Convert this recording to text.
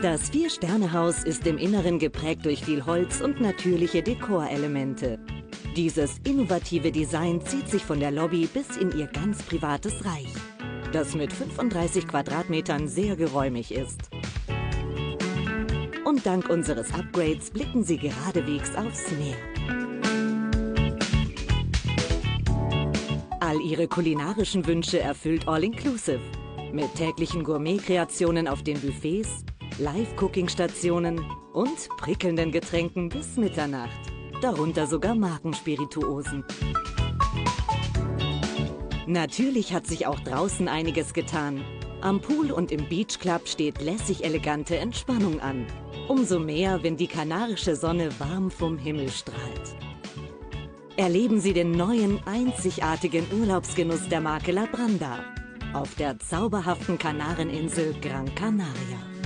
Das Vier-Sterne-Haus ist im Inneren geprägt durch viel Holz und natürliche Dekorelemente. Dieses innovative Design zieht sich von der Lobby bis in ihr ganz privates Reich, das mit 35 Quadratmetern sehr geräumig ist. Und dank unseres Upgrades blicken Sie geradewegs aufs Meer. All Ihre kulinarischen Wünsche erfüllt All-Inclusive. Mit täglichen Gourmet-Kreationen auf den Buffets, Live-Cooking-Stationen und prickelnden Getränken bis Mitternacht. Darunter sogar Markenspirituosen. Natürlich hat sich auch draußen einiges getan. Am Pool und im Beach Club steht lässig elegante Entspannung an. Umso mehr, wenn die kanarische Sonne warm vom Himmel strahlt. Erleben Sie den neuen, einzigartigen Urlaubsgenuss der Marke La Branda auf der zauberhaften Kanareninsel Gran Canaria.